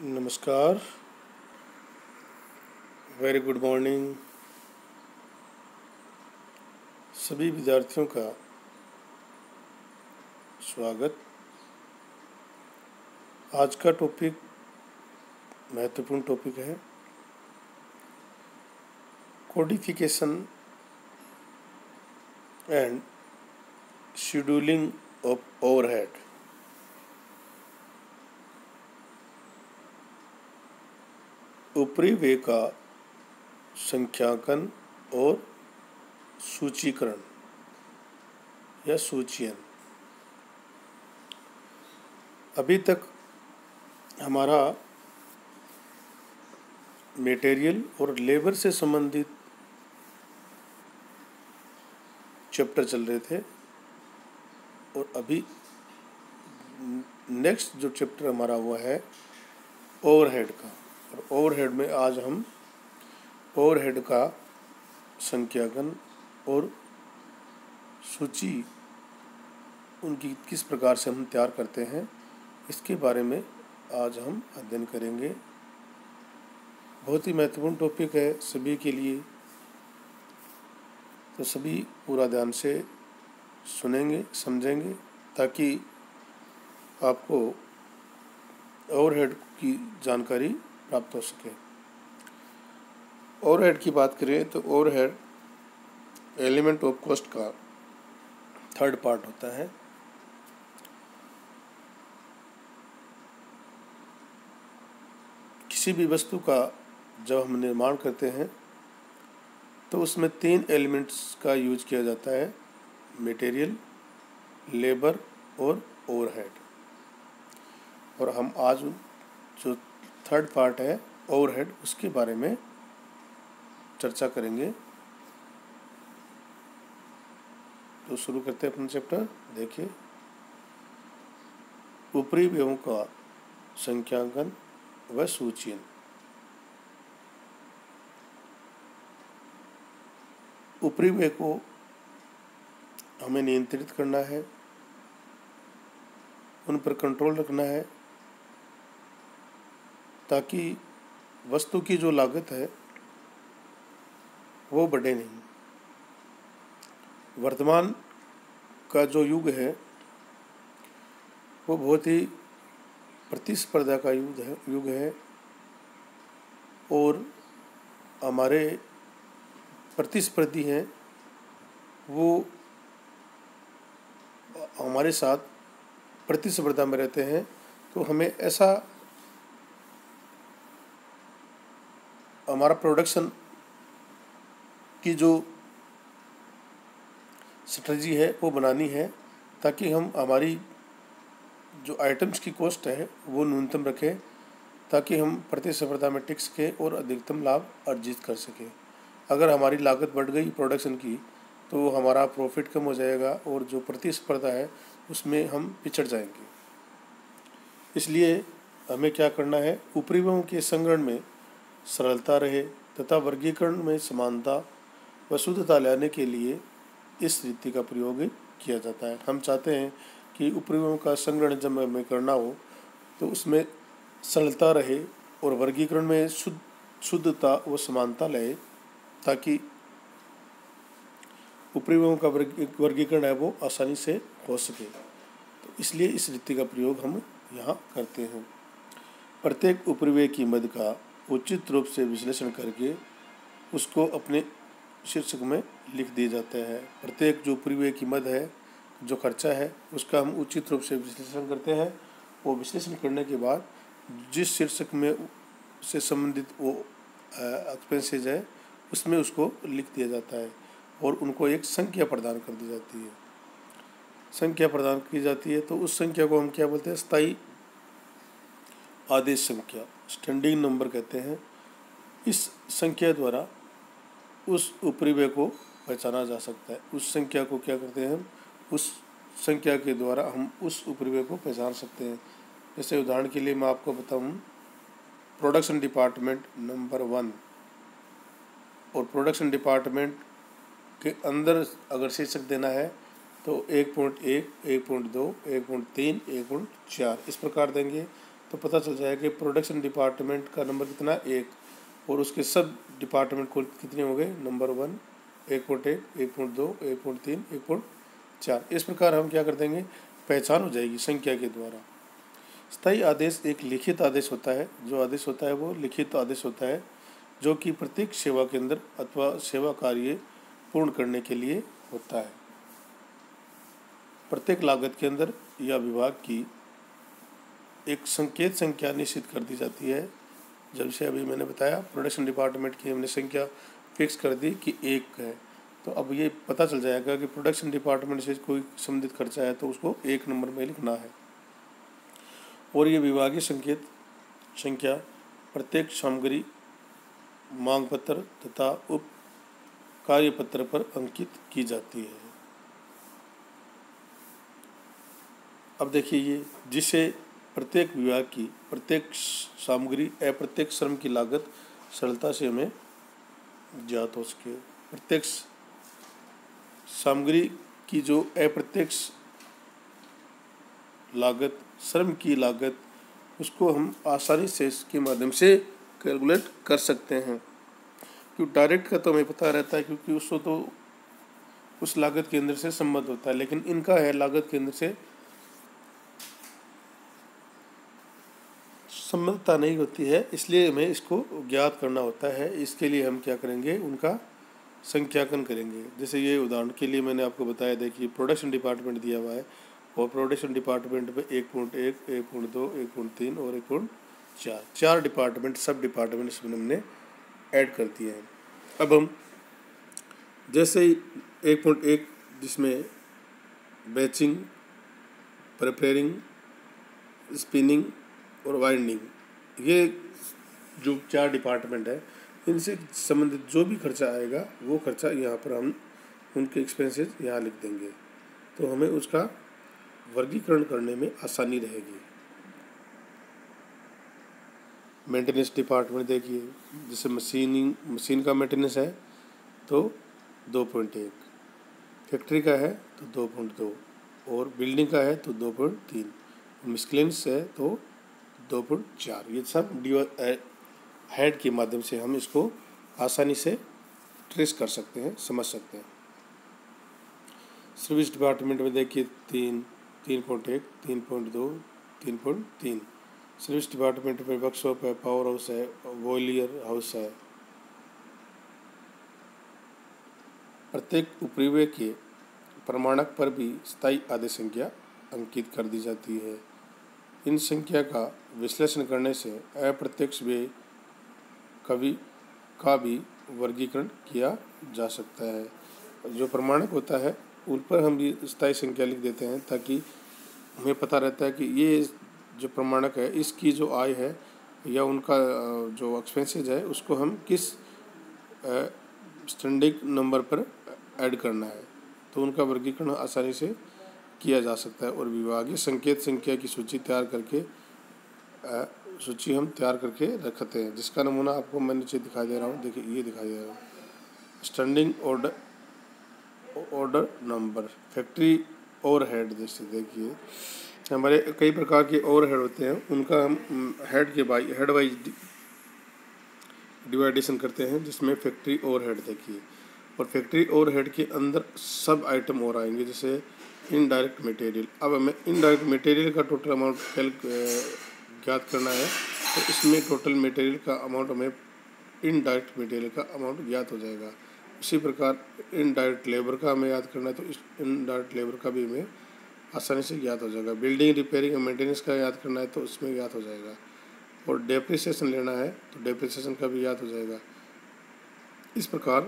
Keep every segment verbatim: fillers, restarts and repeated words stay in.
नमस्कार, very good morning सभी विद्यार्थियों का स्वागत। आज का टॉपिक महत्वपूर्ण टॉपिक है codification and scheduling of overhead. ऊपरी व्यय का संख्यांकन और सूचीकरण या सूचीयन। अभी तक हमारा मटेरियल और लेबर से संबंधित चैप्टर चल रहे थे और अभी नेक्स्ट जो चैप्टर हमारा हुआ है ओवरहेड का। और ओवरहेड में आज हम ओवरहेड का संख्यांकन और सूची उनकी किस प्रकार से हम तैयार करते हैं इसके बारे में आज हम अध्ययन करेंगे। बहुत ही महत्वपूर्ण टॉपिक है सभी के लिए, तो सभी पूरा ध्यान से सुनेंगे समझेंगे ताकि आपको ओवरहेड की जानकारी प्राप्त हो सके। ओवरहेड की बात करें तो ओवरहेड एलिमेंट ऑफ कॉस्ट का थर्ड पार्ट होता है। किसी भी वस्तु का जब हम निर्माण करते हैं तो उसमें तीन एलिमेंट्स का यूज किया जाता है, मटेरियल, लेबर और ओवरहेड। और हम आज जो थर्ड पार्ट है ओवरहेड उसके बारे में चर्चा करेंगे। तो शुरू करते हैं अपना चैप्टर। देखिए, ऊपरी व्ययों का संख्यांकन व सूचीयन। ऊपरी व्यय को हमें नियंत्रित करना है, उन पर कंट्रोल रखना है ताकि वस्तु की जो लागत है वो बढ़े नहीं। वर्तमान का जो युग है वो बहुत ही प्रतिस्पर्धा का युग है युग है और हमारे प्रतिस्पर्धी हैं वो हमारे साथ प्रतिस्पर्धा में रहते हैं। तो हमें ऐसा हमारा प्रोडक्शन की जो स्ट्रेटजी है वो बनानी है ताकि हम हमारी जो आइटम्स की कॉस्ट है वो न्यूनतम रखें ताकि हम प्रतिस्पर्धा में टिक सकें और अधिकतम लाभ अर्जित कर सकें। अगर हमारी लागत बढ़ गई प्रोडक्शन की तो हमारा प्रॉफिट कम हो जाएगा और जो प्रतिस्पर्धा है उसमें हम पिछड़ जाएंगे। इसलिए हमें क्या करना है, ऊपरी व्ययों के संग्रहण में सरलता रहे तथा वर्गीकरण में समानता व शुद्धता लाने के लिए इस रीति का प्रयोग किया जाता है। हम चाहते हैं कि ऊपरी व्ययों का संग्रहण जब हमें करना हो तो उसमें सरलता रहे और वर्गीकरण में शुद्ध शुद्धता व समानता लाए ताकि ऊपरी व्ययों का वर्गीकरण है वो आसानी से हो सके। तो इसलिए इस रीति का प्रयोग हम यहाँ करते हैं। प्रत्येक ऊपरी व्यय की मद का उचित रूप से विश्लेषण करके उसको अपने शीर्षक में लिख दिया जाता है। प्रत्येक जो ऊपरी व्यय की मद है, जो खर्चा है, उसका हम उचित रूप से विश्लेषण करते हैं। वो विश्लेषण करने के बाद जिस शीर्षक में से संबंधित वो एक्सपेंसेज है उसमें उसको लिख दिया जाता है और उनको एक संख्या प्रदान कर दी जाती है। संख्या प्रदान की जाती है तो उस संख्या को हम क्या बोलते हैं, स्थायी आदेश संख्या, स्टैंडिंग नंबर कहते हैं। इस संख्या द्वारा उस ऊपरी व्यय को पहचाना जा सकता है। उस संख्या को क्या करते हैं हम, उस संख्या के द्वारा हम उस ऊपरी व्यय को पहचान सकते हैं। जैसे उदाहरण के लिए मैं आपको बताऊं, प्रोडक्शन डिपार्टमेंट नंबर वन और प्रोडक्शन डिपार्टमेंट के अंदर अगर शीर्षक देना है तो एक पॉइंट एक, एक पॉइंट दो, एक पॉइंट तीन, एक पॉइंट चार इस प्रकार देंगे तो पता चल जाएगा कि प्रोडक्शन डिपार्टमेंट का नंबर कितना, एक, और उसके सब डिपार्टमेंट कुल कितने हो गए, नंबर वन, एक पॉइंट एक, एक पॉइंट दो, एक पॉइंट तीन, एक पॉइंट चार। इस प्रकार हम क्या कर देंगे, पहचान हो जाएगी संख्या के द्वारा। स्थायी आदेश एक लिखित आदेश होता है। जो आदेश होता है वो लिखित आदेश होता है, जो कि प्रत्येक सेवा केंद्र अथवा सेवा कार्य पूर्ण करने के लिए होता है। प्रत्येक लागत केंद्र या विभाग की एक संकेत संख्या निश्चित कर दी जाती है। जब से अभी मैंने बताया प्रोडक्शन डिपार्टमेंट की हमने संख्या फिक्स कर दी कि एक है, तो अब ये पता चल जाएगा कि प्रोडक्शन डिपार्टमेंट से कोई संबंधित खर्चा है तो उसको एक नंबर में लिखना है। और ये विभागीय संकेत संख्या प्रत्येक सामग्री, मांग पत्र तथा उप कार्य पत्र पर अंकित की जाती है। अब देखिए, ये जिसे प्रत्येक विभाग की प्रत्येक सामग्री या प्रत्येक श्रम की लागत सरलता से हमें ज्ञात हो सके। प्रत्येक सामग्री की जो अप्रत्यक्ष लागत, श्रम की लागत, उसको हम आसानी से इसके माध्यम से कैलकुलेट कर सकते हैं। क्योंकि डायरेक्ट का तो हमें पता रहता है, क्योंकि उसको तो उस लागत केंद्र से संबंध होता है, लेकिन इनका है लागत केंद्र से संबद्धता नहीं होती है, इसलिए हमें इसको ज्ञात करना होता है। इसके लिए हम क्या करेंगे, उनका संख्याकन करेंगे। जैसे ये उदाहरण के लिए मैंने आपको बताया, देखिए प्रोडक्शन डिपार्टमेंट दिया हुआ है और प्रोडक्शन डिपार्टमेंट में एक पॉइंट एक, एक पॉइंट दो, एक पॉइंट तीन और एक पॉइंट चार, चार डिपार्टमेंट सब डिपार्टमेंट इसमें हमने ऐड कर दिए हैं। अब हम जैसे ही एक पॉइंट एक जिसमें बैचिंग, प्रिपेयरिंग, स्पिनिंग और वाइंडिंग, ये जो चार डिपार्टमेंट है, इनसे संबंधित जो भी खर्चा आएगा वो खर्चा यहाँ पर हम उनके एक्सपेंसेस यहाँ लिख देंगे, तो हमें उसका वर्गीकरण करने में आसानी रहेगी। मेंटेनेंस डिपार्टमेंट देखिए, जैसे मशीनिंग मशीन का मेंटेनेंस है तो दो पॉइंट एक, फैक्ट्री का है तो दो पॉइंट दो, और बिल्डिंग का है तो दो पॉइंट तीन, मिसलेनियस है तो दो पॉइंट चार। ये सब डी हेड के माध्यम से हम इसको आसानी से ट्रेस कर सकते हैं, समझ सकते हैं। सर्विस डिपार्टमेंट में देखिए तीन, तीन पॉइंट एक, तीन पॉइंट दो, तीन पॉइंट तीन। सर्विस डिपार्टमेंट में वर्कशॉप है, पावर हाउस है, बॉयलर हाउस है। प्रत्येक उपरिव्यय के प्रमाणक पर भी स्थायी आदेश संख्या अंकित कर दी जाती है। इन संख्या का विश्लेषण करने से अप्रत्यक्ष व्यय कभी का भी वर्गीकरण किया जा सकता है। जो प्रमाणक होता है उन पर हम भी स्थायी संख्या लिख देते हैं, ताकि हमें पता रहता है कि ये जो प्रमाणक है इसकी जो आय है या उनका जो एक्सपेंसेज है उसको हम किस स्टैंडर्ड नंबर पर ऐड करना है, तो उनका वर्गीकरण आसानी से किया जा सकता है। और विभागीय संकेत संख्या की सूची तैयार करके सूची हम तैयार करके रखते हैं, जिसका नमूना आपको मैं नीचे दिखाई दे रहा हूँ। देखिए, ये दिखाई दे रहा हूँ standing order order number, factory overhead. जैसे देखिए हमारे कई प्रकार के ओवरहेड होते हैं, उनका हम हेड के बाई हेड वाइज डिवाइडेशन करते हैं, जिसमें फैक्ट्री ओवरहेड देखिए, और फैक्ट्री ओवरहेड के अंदर सब आइटम और आएंगे, जैसे इनडायरेक्ट मटेरियल। अब हमें इनडायरेक्ट मटेरियल का टोटल अमाउंट कैलक ज्ञात करना है, तो इसमें टोटल मटेरियल का अमाउंट हमें इनडायरेक्ट मटेरियल का अमाउंट ज्ञात हो जाएगा। उसी प्रकार इनडायरेक्ट लेबर का हमें याद करना है, तो इस इनडायरेक्ट लेबर का भी हमें आसानी से ज्ञात हो जाएगा। बिल्डिंग रिपेयरिंग और मेंटेनेंस का याद करना है तो उसमें ज्ञात हो जाएगा, और डेप्रिसिएशन लेना है तो डेप्रिसिएशन का भी ज्ञात हो जाएगा। इस प्रकार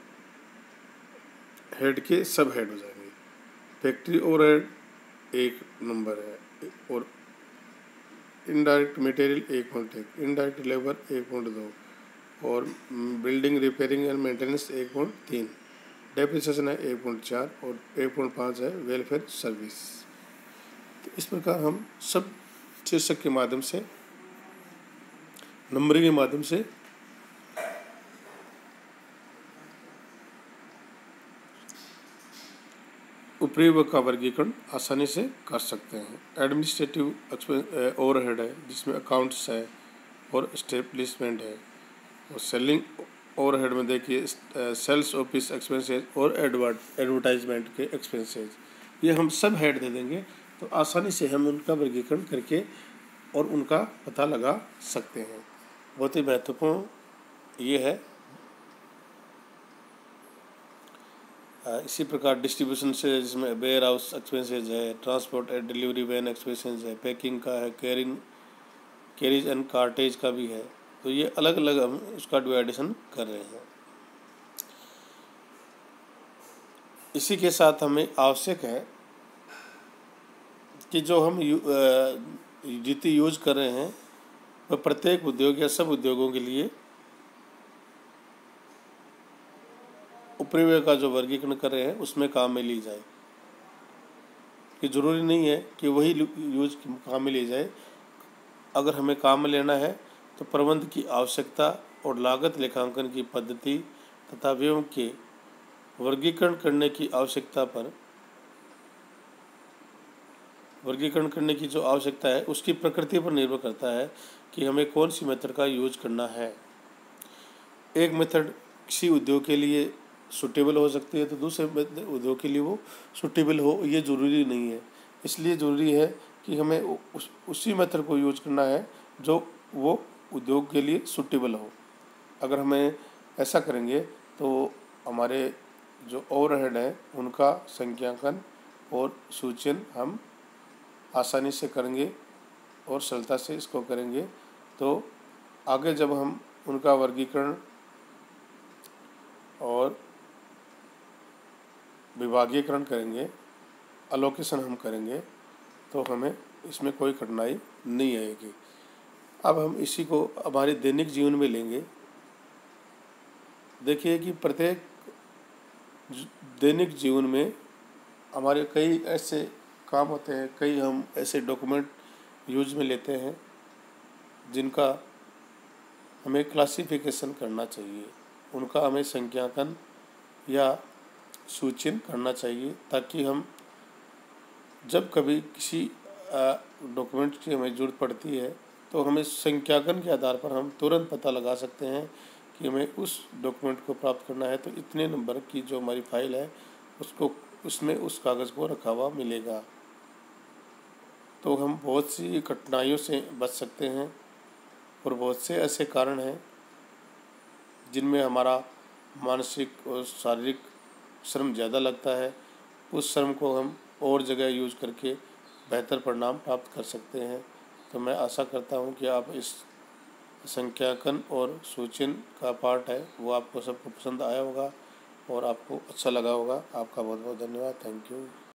हेड के सब हेड हो जाएंगे। फैक्ट्री ओवरहेड एक नंबर है, और इनडायरेक्ट मटेरियल एक पॉइंट एक, इनडायरेक्ट लेबर एक पॉइंट दो, और बिल्डिंग रिपेयरिंग एंड मेंटेनेंस एक पॉइंट तीन, डेप्रिसिएशन है एक पॉइंट चार, और एक पॉइंट पाँच है वेलफेयर सर्विस। तो इस प्रकार हम सब शीर्षक के माध्यम से, नंबरिंग के माध्यम से उपरिव्यय का वर्गीकरण आसानी से कर सकते हैं। एडमिनिस्ट्रेटिव एक्सपेंस ओवरहेड है जिसमें अकाउंट्स है और एस्टेब्लिशमेंट है। और सेलिंग ओवरहेड में देखिए सेल्स ऑफिस एक्सपेंसेस और एडवर्ट एडवर्टाइजमेंट के एक्सपेंसेस, ये हम सब हेड दे देंगे तो आसानी से हम उनका वर्गीकरण करके और उनका पता लगा सकते हैं। बहुत ही महत्वपूर्ण ये है। इसी प्रकार डिस्ट्रीब्यूशन से जिसमें वेयर हाउस एक्सपेंसेस है, transport and delivery van expenses है, पैकिंग का है, कैरिंग कैरिज एंड कार्टेज का भी है। तो ये अलग अलग हम उसका डिवाइडेशन कर रहे हैं। इसी के साथ हमें आवश्यक है कि जो हम जितनी यूज कर रहे हैं वह प्रत्येक उद्योग या सब उद्योगों के लिए उपरिव्यय का जो वर्गीकरण कर रहे हैं उसमें काम में ली जाए। कि जरूरी नहीं है कि वही यूज काम में ली जाए। अगर हमें काम में लेना है तो प्रबंध की आवश्यकता और लागत लेखांकन की पद्धति तथा व्ययों के वर्गीकरण करने की आवश्यकता पर वर्गीकरण करने की जो आवश्यकता है उसकी प्रकृति पर निर्भर करता है कि हमें कौन सी मेथड का यूज करना है। एक मेथड किसी उद्योग के लिए सूटेबल हो सकती है तो दूसरे उद्योग के लिए वो सूटेबल हो ये ज़रूरी नहीं है। इसलिए ज़रूरी है कि हमें उस उसी मेथड को यूज करना है जो वो उद्योग के लिए सूटेबल हो। अगर हमें ऐसा करेंगे तो हमारे जो ओवरहेड है उनका संख्यांकन और सूचन हम आसानी से करेंगे और सरलता से इसको करेंगे। तो आगे जब हम उनका वर्गीकरण और विभागीकरण करेंगे, अलोकेशन हम करेंगे तो हमें इसमें कोई कठिनाई नहीं आएगी। अब हम इसी को हमारे दैनिक जीवन में लेंगे। देखिए कि प्रत्येक दैनिक जीवन में हमारे कई ऐसे काम होते हैं, कई हम ऐसे डॉक्यूमेंट यूज में लेते हैं जिनका हमें क्लासिफिकेशन करना चाहिए, उनका हमें संख्यांकन या सूचन करना चाहिए ताकि हम जब कभी किसी डॉक्यूमेंट की हमें ज़रूरत पड़ती है तो हमें संख्यांकन के आधार पर हम तुरंत पता लगा सकते हैं कि हमें उस डॉक्यूमेंट को प्राप्त करना है तो इतने नंबर की जो हमारी फाइल है उसको उसमें उस कागज़ को रखा हुआ मिलेगा। तो हम बहुत सी कठिनाइयों से बच सकते हैं और बहुत से ऐसे कारण हैं जिनमें हमारा मानसिक और शारीरिक श्रम ज़्यादा लगता है। उस श्रम को हम और जगह यूज करके बेहतर परिणाम प्राप्त कर सकते हैं। तो मैं आशा करता हूं कि आप इस संख्यांकन और सूचन का पार्ट है वो आपको सबको पसंद आया होगा और आपको अच्छा लगा होगा। आपका बहुत बहुत धन्यवाद। Thank you.